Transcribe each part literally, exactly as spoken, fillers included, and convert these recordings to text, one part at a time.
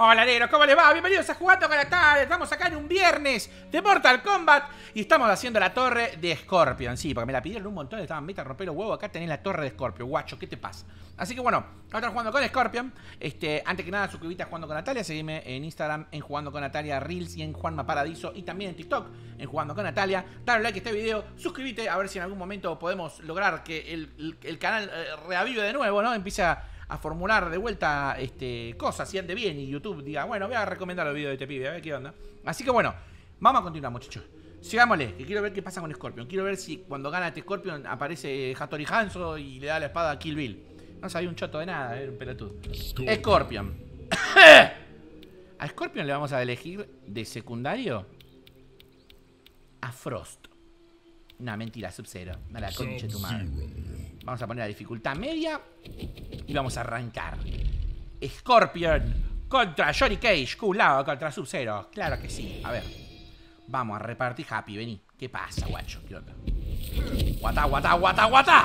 Hola negros, ¿cómo les va? Bienvenidos a Jugando con Natalia. Estamos acá en un viernes de Mortal Kombat y estamos haciendo la torre de Scorpion. Sí, porque me la pidieron un montón, estaban meta a romper los huevos. Acá tenés la torre de Scorpion, guacho, ¿qué te pasa? Así que bueno, vamos a estar jugando con Scorpion. Este, antes que nada, suscríbete a Jugando con Natalia. Seguime en Instagram en Jugando con Natalia Reels y en Juanma Paradiso. Y también en TikTok en Jugando con Natalia. Dale like a este video, suscríbete a ver si en algún momento podemos lograr que el, el, el canal eh, reavive de nuevo, ¿no? Empiece a... a formular de vuelta este, cosas, si ande bien y YouTube diga, bueno, voy a recomendar los videos de este pibe, a ver qué onda. Así que bueno, vamos a continuar, muchachos. Sigámosle, que quiero ver qué pasa con Scorpion. Quiero ver si cuando gana este Scorpion aparece Hattori Hanzo y le da la espada a Kill Bill. No sabía un choto de nada, era un pelotudo. Scorpion. A Scorpion le vamos a elegir de secundario a Frost. No, mentira, Sub-Zero. A la concha de tu madre. Vamos a poner la dificultad media y vamos a arrancar. Scorpion contra Johnny Cage, culado contra Sub-Zero. Claro que sí. A ver, vamos a repartir happy, vení. ¿Qué pasa, guacho? ¿Qué onda? Guatá, guatá, guatá, guatá.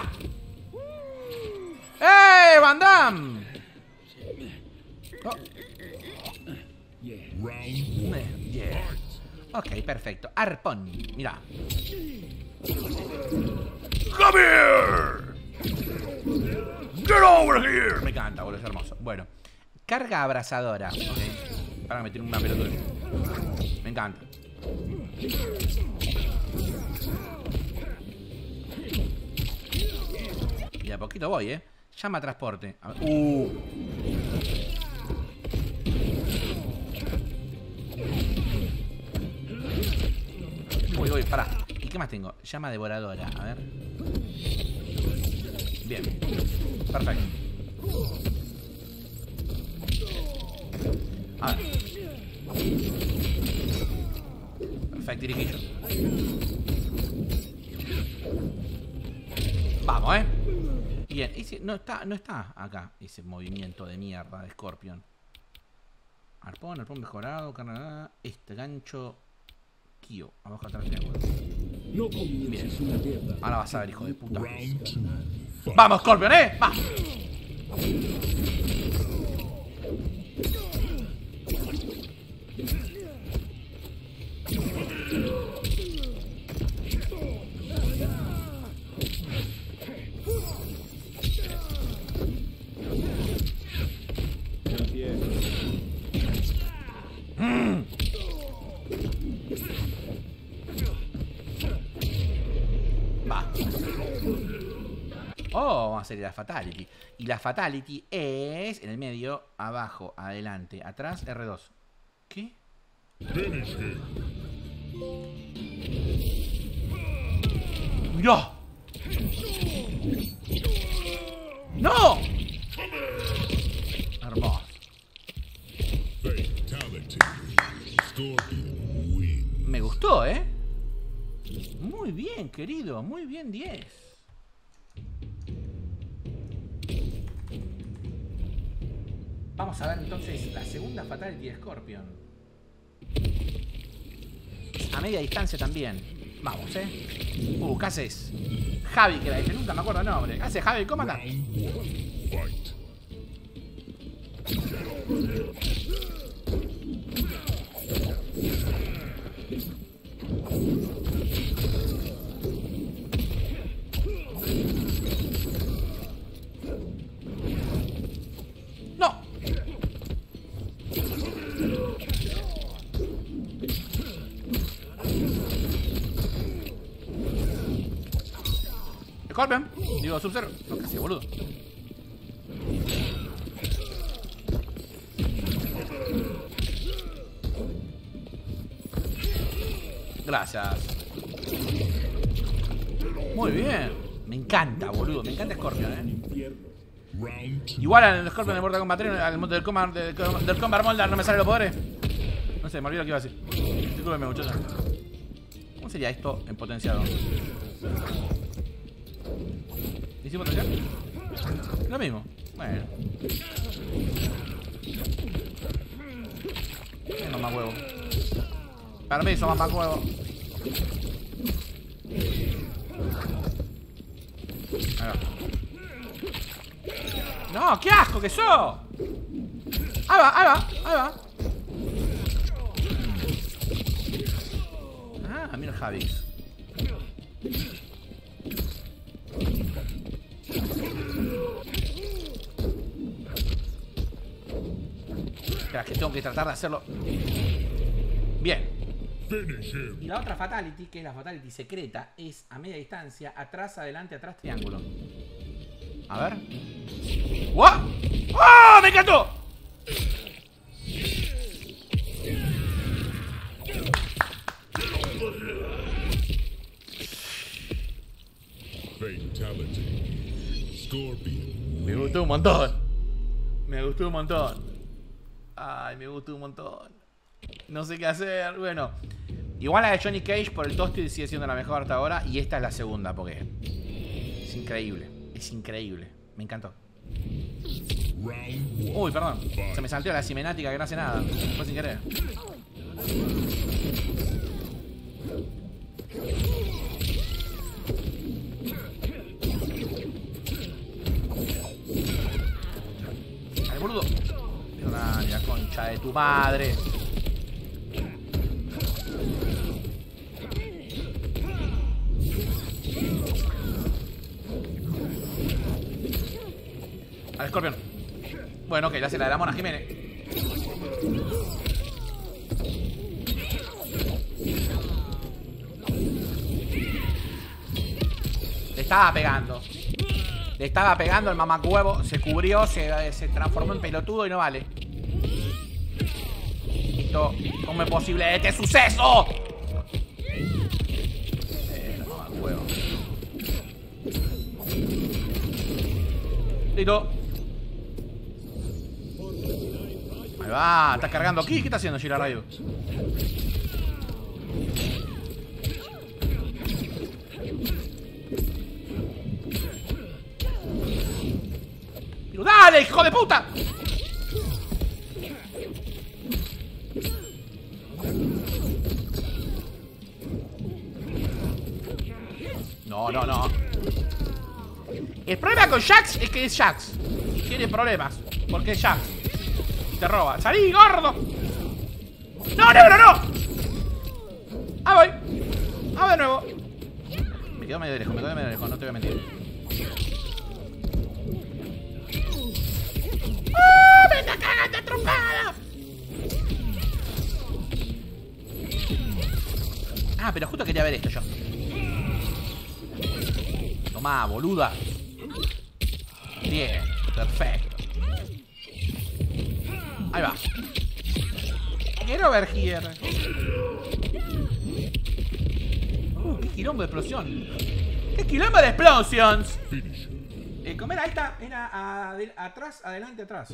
¡Eh, Van Damme! Oh. Yeah. Ok, perfecto. Arpón, mirá. Come here. Get over here. Me encanta, boludo, es hermoso. Bueno, carga abrazadora. Ok, para meter una pelota. Me encanta. Y a poquito voy, eh. Llama a transporte. A ver. Uh. Uy, uy, pará. ¿Y qué más tengo? Llama devoradora. A ver. Bien. Perfecto. A ver. Perfecto, iriquillo. Vamos, eh. Bien. Ese no está, no está acá. Ese movimiento de mierda de Scorpion. Arpón, arpón mejorado. Carnada. Este gancho. Kyo. Abajo atrás triángulo. Bien. Ahora vas a ver, hijo de puta. ¡Vamos, Scorpion, eh! ¡Va! Oh, vamos a hacer la Fatality. Y la Fatality es en el medio, abajo, adelante, atrás, R dos. ¿Qué? ¡No! ¡No! Hermoso. Me gustó, ¿eh? Muy bien, querido. Muy bien, diez. Vamos a ver entonces la segunda Fatality de Scorpion. A media distancia también. Vamos, eh. Uh, ¿qué haces? Javi, que la dije, nunca me acuerdo el nombre. ¿Qué haces, Javi? ¿Cómo andás? Scorpion, digo Sub-Zero. No, casi, boludo. Gracias. Muy bien. Me encanta, boludo. Me encanta Scorpion, eh. Igual al Scorpion de Mortal Kombat tres, al del Kombat del, del Kombat Molder no me salen los poderes. No sé, me olvidé lo que iba a decir. Discúlpeme, muchachos. ¿Cómo sería esto en potenciado? ¿Hicimos potencial? Lo mismo. Bueno. Tengo más huevo. Permiso, más huevo. Ahí va. No, qué asco que sos. Ahí va, ahí va, ahí va. Amir Javix. Espera, que tengo que tratar de hacerlo. Bien. Y la otra fatality, que es la fatality secreta, es a media distancia, atrás, adelante, atrás, triángulo. A ver. ¡Wow! ¡Oh! ¡Me encantó! Me gustó un montón. Me gustó un montón. Ay, me gustó un montón. No sé qué hacer. Bueno, igual la de Johnny Cage por el toasted sigue siendo la mejor hasta ahora. Y esta es la segunda porque es increíble. Es increíble. Me encantó. Uy, perdón. Se me salteó la cinemática que no hace nada. Fue sin querer. Dale, boludo. Ay, la concha de tu madre. Al Scorpion. Bueno, ok, le hace la de la Mona Jiménez. Le estaba pegando. Le estaba pegando el mamacuevo. Se cubrió, se, se transformó en pelotudo y no vale. Listo. ¿Cómo es posible este suceso? Eh, mamacuevo. Listo. Ahí va, está cargando aquí. ¿Qué está haciendo Gira Rayo? Pero dale, hijo de puta. No, no, no. El problema con Jax es que es Jax. Tiene problemas. Porque es Jax. Y te roba. ¡Salí, gordo! ¡No, negro, no! ¡Ah, voy! ¡Ah, de nuevo! Me quedo medio lejos, me quedo medio lejos, no te voy a mentir. ¡Oh! ¡Me está cagando trompada! Ah, pero justo quería ver esto yo. Tomá, boluda. Bien, perfecto. Ahí va. Quiero ver here. Uh, qué quilombo de explosión. Qué quilombo de explosions. Eh, ¿Cómo era esta? Era a, de, atrás, adelante, atrás.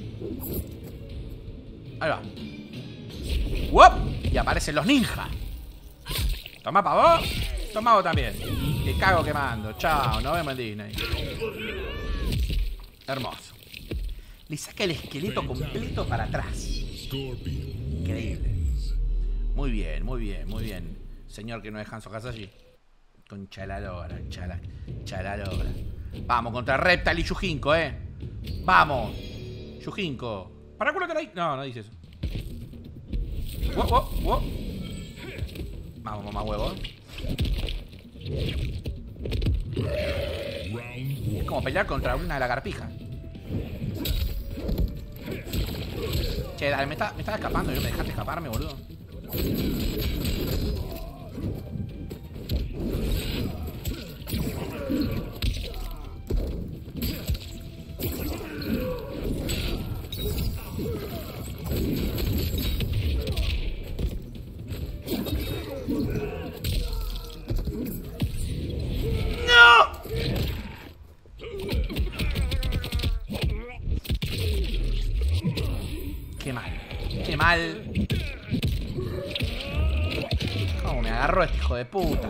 Ahí va. ¡Wop! Y aparecen los ninjas. Toma pa' vos. Toma vos también. Te cago quemando. Chao, nos vemos en Disney. Hermoso. Le saca el esqueleto completo para atrás. Increíble. Muy bien, muy bien, muy bien. Señor que no es Hanzo Hasashi. Concha de la lora, chala, chala lora. Vamos contra Reptile y Yujinko, eh. Vamos. Yujinko. ¿Para culo que la... No, no dice eso. Wow, wow, wow. Vamos, mamá huevo. Es como pelear contra una lagartija. Che, dale, me, está, me estaba escapando. Yo me dejaste escaparme, boludo. Qué mal, qué mal. ¿Cómo me agarró este hijo de puta?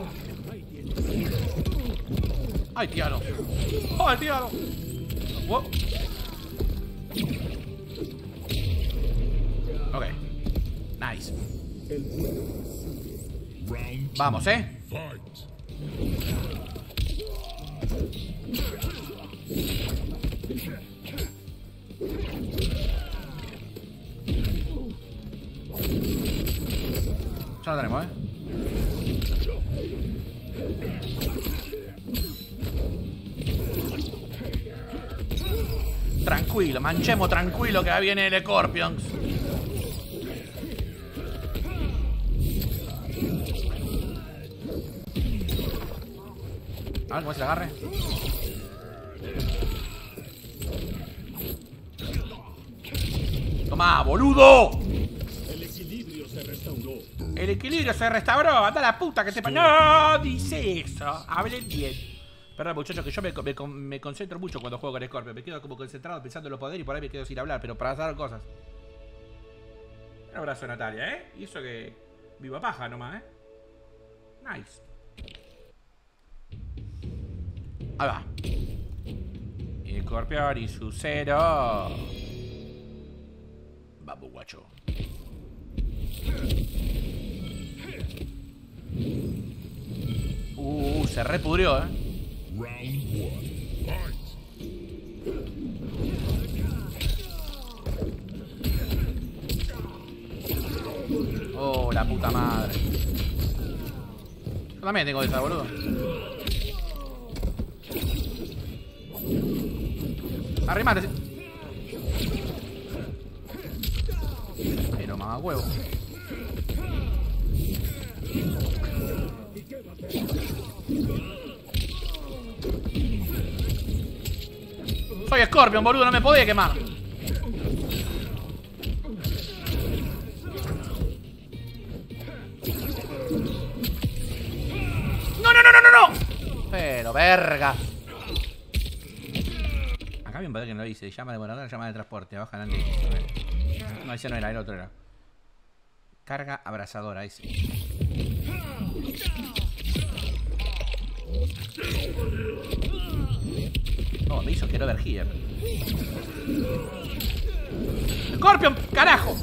¡Ay, tíalo! ¡Ay, tíalo! Wow. Ok. Nice. Vamos, ¿eh? Ya lo tenemos, ¿eh? tranquilo, manchemos tranquilo que viene el Scorpions. A ver cómo se le agarre. Toma, boludo. El equilibrio se restauró. El equilibrio se restauró. Anda la puta que te pa... No dice eso. Hablen bien. Perdón, muchachos, que yo me, me, me concentro mucho cuando juego con Scorpion. Me quedo como concentrado pensando en los poderes y por ahí me quedo sin hablar, pero para hacer cosas. Un abrazo a Natalia, ¿eh? Y eso que... viva paja nomás, ¿eh? Nice. Ahí va. Y Scorpion y su cero. Vamos, guacho. Uh, se repudrió, eh. Round one. Fight. Oh, la puta madre. Yo también tengo esa, boludo. Arrimate. Pero mamá huevo. Soy Scorpion, boludo, no me podía quemar. No, no, no, no, no, no. Pero verga. Acá había un poder que no lo hice. Llama de demorador, llama de transporte. Baja adelante. No, ese no era, el otro era. Carga abrasadora, ese. No, me hizo Get Over Here. ¡Scorpion! ¡Carajo!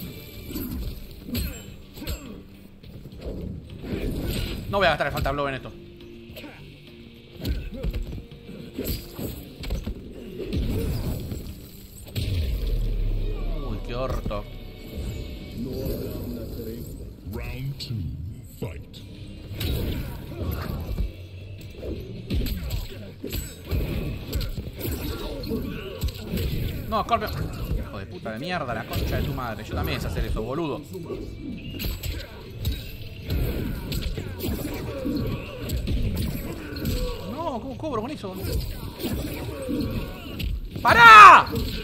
No voy a gastar el Falta Blow en esto. Uy, qué orto. Round two. Fight. No, Scorpion. Hijo de puta de mierda, la concha de tu madre. Yo también sé hacer eso, boludo. No, ¿cómo cobro con eso? ¡Pará!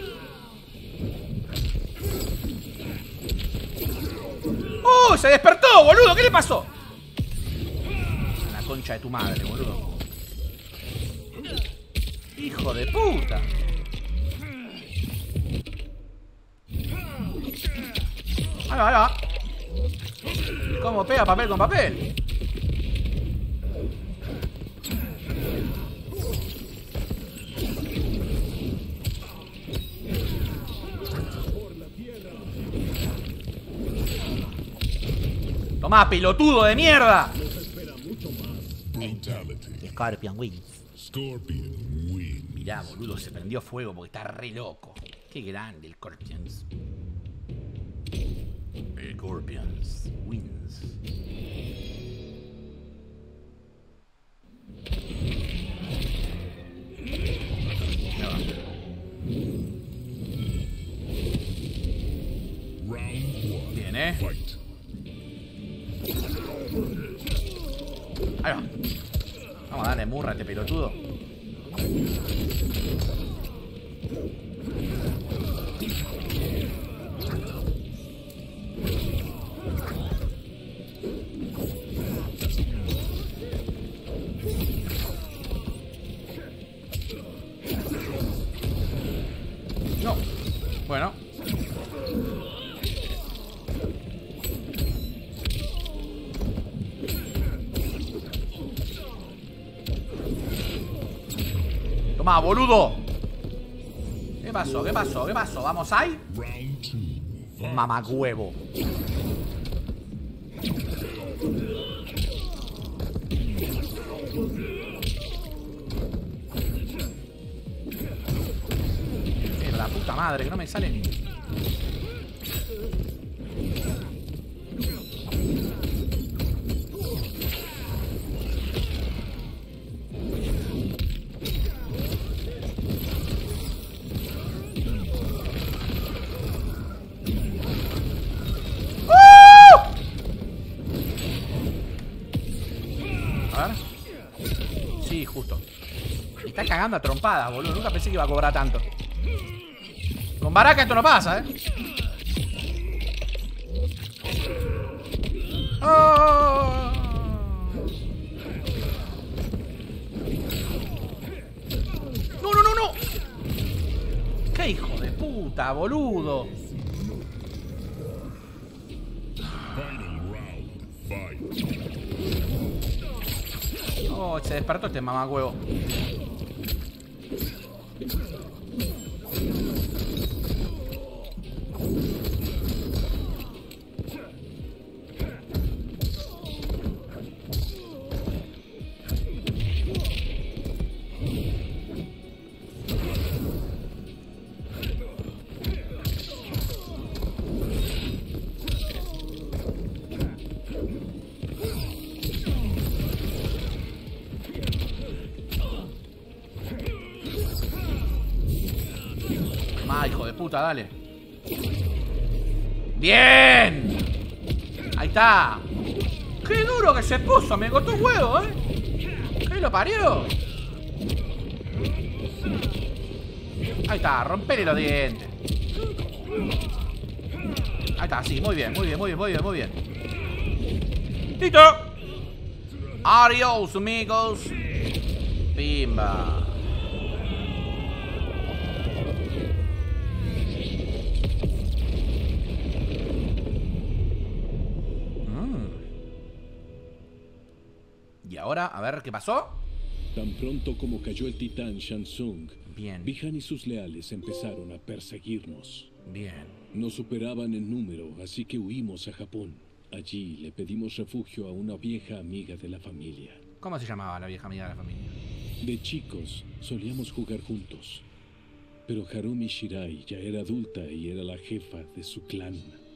¡Uh! ¡Se despertó, boludo! ¿Qué le pasó? La concha de tu madre, boludo. ¡Hijo de puta! Ahí va, ahí va. ¿Cómo pega papel con papel? Tomá, pelotudo de mierda. Scorpion wins. Scorpion wins. Mirá, boludo, se prendió fuego porque está re loco. Qué grande el Scorpions. Scorpions wins. No. Round one. Bien, eh. Fight. Ahí va. Vamos a darle murra a este pelotudo. No. Bueno. Toma, boludo. ¿Qué pasó? ¿Qué pasó? ¿Qué pasó? ¿Vamos ahí? Round two. Fight. Mamacuevo. Pero la puta madre, que no me sale. Sí, justo. Me está cagando a trompadas, boludo. Nunca pensé que iba a cobrar tanto. Con Baraka esto no pasa, ¿eh? ¡Oh! ¡No, no, no, no! ¡Qué hijo de puta, boludo! Final round. Fight. Oh, se despertó este mamacuevo. Ah, hijo de puta, dale. ¡Bien! Ahí está. ¡Qué duro que se puso! Me costó un huevo, ¿eh? ¿Qué lo parió? Ahí está, rompele los dientes. Ahí está, sí, muy bien, muy bien, muy bien, muy bien, muy bien. ¡Listo! Adiós, amigos. Pimba. Y ahora, a ver qué pasó. Tan pronto como cayó el titán Shansung, Bien. Bi-Han y sus leales empezaron a perseguirnos. Bien. Nos superaban en número, así que huimos a Japón. Allí le pedimos refugio a una vieja amiga de la familia. ¿Cómo se llamaba la vieja amiga de la familia? De chicos solíamos jugar juntos, pero Harumi Shirai ya era adulta y era la jefa de su clan.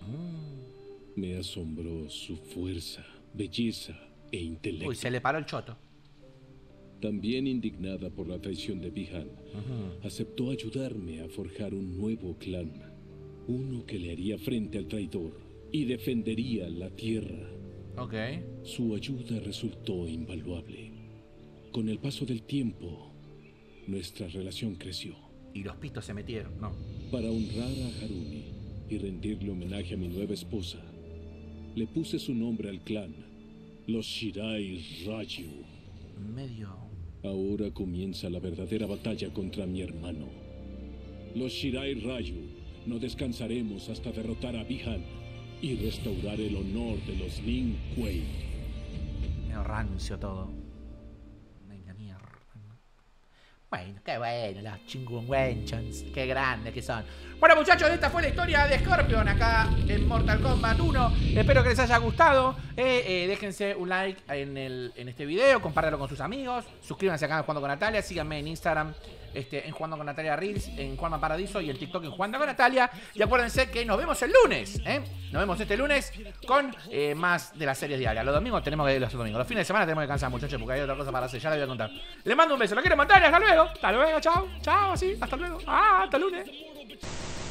Mm. Me asombró su fuerza, belleza e intelecto. Uy, se le paró el choto. También indignada por la traición de Bi-Han, Uh-huh. aceptó ayudarme a forjar un nuevo clan, uno que le haría frente al traidor y defendería la tierra. Ok. Su ayuda resultó invaluable. Con el paso del tiempo, nuestra relación creció. Y los pitos se metieron, no. Para honrar a Harumi y rendirle homenaje a mi nueva esposa, le puse su nombre al clan, los Shirai Ryu. Medio. Ahora comienza la verdadera batalla contra mi hermano. Los Shirai Ryu no descansaremos hasta derrotar a Bi-Han y restaurar el honor de los Lin Kuei. Medio rancio todo. Venga, mierda. Bueno, qué bueno, los chingüengüenchons. Qué grandes que son. Bueno, muchachos, esta fue la historia de Scorpion acá en Mortal Kombat uno. Espero que les haya gustado. Eh, eh, déjense un like en, el, en este video. Compártelo con sus amigos. Suscríbanse acá en Jugando con Natalia. Síganme en Instagram este, en Jugando con Natalia Reels, en Juanma Paradiso y en TikTok en Jugando con Natalia. Y acuérdense que nos vemos el lunes. ¿eh? Nos vemos este lunes con eh, más de las series diarias. Los domingos tenemos que los domingos. Los fines de semana tenemos que descansar, muchachos, porque hay otra cosa para hacer. Ya les voy a contar. Les mando un beso. ¿Lo quieren montar? Hasta luego. Hasta luego. Chao. Chao. Así. Hasta luego. Ah, hasta el lunes.